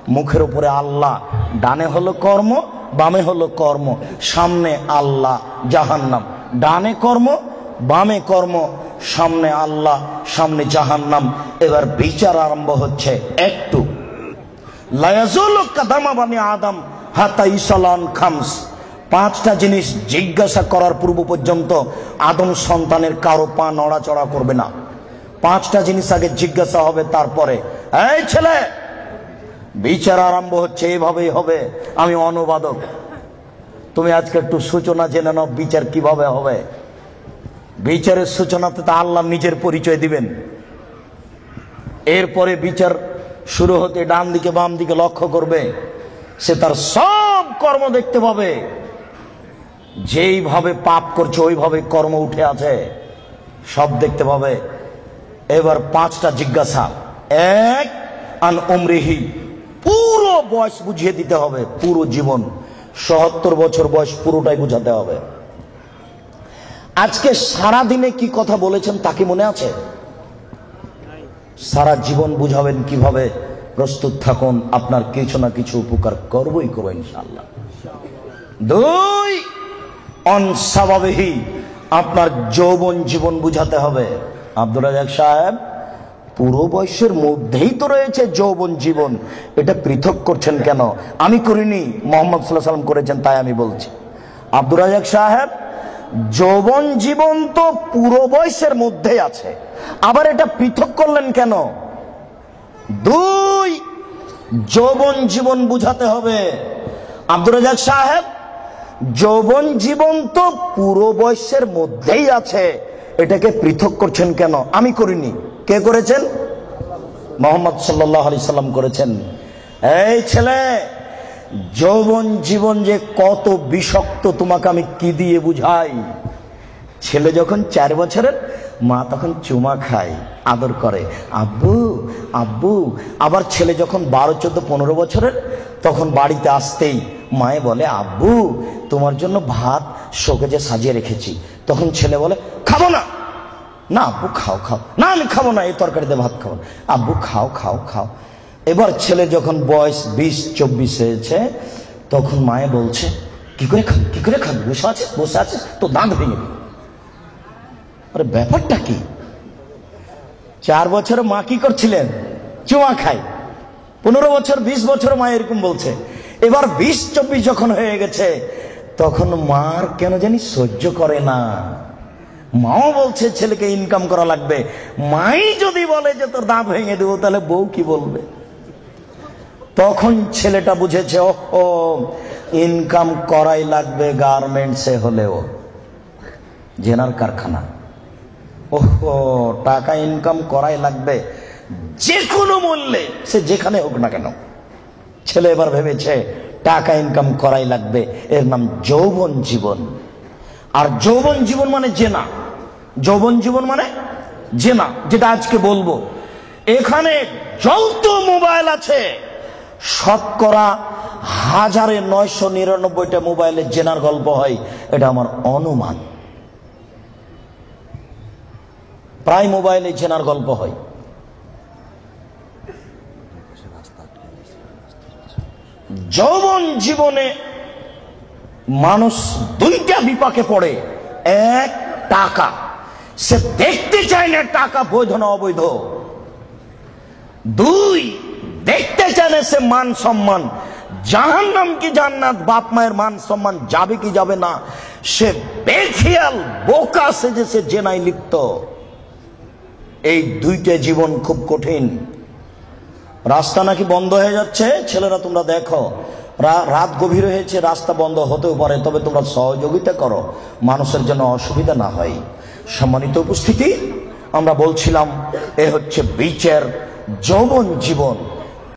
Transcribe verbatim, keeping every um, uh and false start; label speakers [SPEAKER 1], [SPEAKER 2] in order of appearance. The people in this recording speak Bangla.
[SPEAKER 1] মুখের উপরে আল্লাহ, ডানে হলো কর্ম, বামে হলো কর্ম, সামনে আল্লাহ, জাহান্নাম। ডানে কর্ম, বামে কর্ম, সামনে আল্লাহ, সামনে জাহান্নাম। এবার বিচার আরম্ভ হচ্ছে। একটু লায়াজুল কাদামা বানি আদম হাতা ইসালান খামস, পাঁচটা জিনিস জিজ্ঞাসা করার পূর্ব পর্যন্ত আদম সন্তানের কারো পা নড়াচড়া করবে না। পাঁচটা জিনিস আগে জিজ্ঞাসা হবে, তারপরে এই ছেলে বিচার আরম্ভ হচ্ছে, এইভাবেই হবে। আমি অনুবাদক, তুমি আজকে একটু সূচনা জেনে নাও বিচার কিভাবে হবে। বিচারের সূচনাতে তো আল্লাহ নিজের পরিচয় দিবেন। এরপরে বিচার শুরু হতে ডান দিকে বাম দিকে লক্ষ্য করবে, সে তার সব কর্ম দেখতে পাবে। যেইভাবে পাপ করছে ওইভাবে কর্ম উঠে আছে, সব দেখতে পাবে। এবার পাঁচটা জিজ্ঞাসা। এক, আন উমরিহি, পুরো বয়স বুঝিয়ে দিতে হবে, পুরো জীবন, সত্তর বছর বয়স পুরোটাই বুঝাতে হবে। আজকে সারা দিনে কি কথা বলেছেন তা কি মনে আছে? সারা জীবন বুঝাবেন কিভাবে? প্রস্তুত থাকুন, আপনার কিছু না কিছু উপকার করবই করবো ইনশাআল্লাহ। দুই, অনসাবাবিহি, আপনার যৌবন জীবন বুঝাতে হবে। আব্দুর রাজ্জাক সাহেব, পুরো বয়সের মধ্যেই তো রয়েছে যৌবন জীবন, এটা পৃথক করছেন কেন? আমি করিনি, মোহাম্মদ সাল্লাল্লাহু আলাইহি ওয়াসাল্লাম করেছেন, তাই আমি বলছি। আব্দুর রাজ্জাক সাহেব, যৌবন জীবন তো পুরো বয়সের মধ্যেই আছে, আবার এটা পৃথক করলেন কেন? দুই, যৌবন জীবন বুঝাতে হবে। আব্দুর রাজ্জাক সাহেব, যৌবন জীবন তো পুরো বয়সের মধ্যেই আছে, এটাকে পৃথক করছেন কেন? আমি করিনি। কে করেছেন? মুহাম্মদ সাল্লাল্লাহু আলাইহি সাল্লাম করেছেন। এই ছেলে, যৌবন জীবন যে কত বিষাক্ত তোমাকে আমি কি দিয়ে বুঝাই। ছেলে যখন চার বছরের, মা তখন চুমা খায়, আদর করে, আব্বু আব্বু। আবার ছেলে যখন বারো চোদ্দ পনেরো বছরের, তখন বাড়িতে আসতেই মায়ে বলে, আব্বু তোমার জন্য ভাত শোকেজে সাজিয়ে রেখেছি। তখন ছেলে বলে, খাবো না। না আব্বু খাও খাও। না আমি খাবো না, এই তরকারিতে ভাত খাবো। আব্বু খাও খাও খাও। এবার ছেলে যখন বয়স বিশ চব্বিশ হয়েছে, তখন মায়ে বলছে, কি করে খাবি, কি করে খাবি, বসে আছে বসে আছে তো দাঁত ভেঙে দিবি। আরে ব্যাপারটা কি? চার বছরে মা কি করছিলেন? চুমা খাই। পনেরো বছর বিশ বছর মা এরকম বলছে। এবার বিশ চব্বিশ যখন হয়ে গেছে, তখন মার কেন জানি সহ্য করে না। মাও বলছে ছেলেকে ইনকাম করা লাগবে। মাই যদি বলে যে তোর দাঁত ভেঙে দেবো, তাহলে বউ কি বলবে? তখন ছেলেটা বুঝেছে, ও ইনকাম করাই লাগবে, গার্মেন্টসে হলেও, জেনার কারখানা, ওহো টাকা ইনকাম করাই লাগবে যে কোনো মূল্যে, সে যেখানে হোক না কেন। ছেলে এবার ভেবেছে টাকা ইনকাম করাই লাগবে, এর নাম যৌবন জীবন। আর যৌবন জীবন মানে জেনা। যৌবন জীবন মানে জেনা, যেটা আজকে বলবো। এখানে যত মোবাইল আছে, শতকরা হাজারে নয়শো নিরানব্বইটা মোবাইলে জেনার গল্প হয়, এটা আমার অনুমান। প্রায় মোবাইলে জেনার গল্প হয়। যৌবন জীবনে মানুষ দুইটা বিপাকে পড়ে। এক, টাকা, সে দেখতে চায় না টাকা বৈধ না অবৈধ। দুই, দেখতে চায় না সে মান সম্মান, জাহান্নাম কি জান্নাত, বাপ মায়ের মান সম্মান যাবে কি যাবে না, সে বেখেয়াল বোকা সেজে সে জেনায় লিপ্ত। এই দুইটা জীবন খুব কঠিন। রাস্তা নাকি বন্ধ হয়ে যাচ্ছে, ছেলেরা তোমরা দেখো, রাত গভীর হয়েছে, রাস্তা বন্ধ হতেও পারে, তবে তোমরা সহযোগিতা করো মানুষের জন্য অসুবিধা না হয়। সম্মানিত উপস্থিতি, আমরা বলছিলাম এ হচ্ছে বিচার যৌবন জীবন।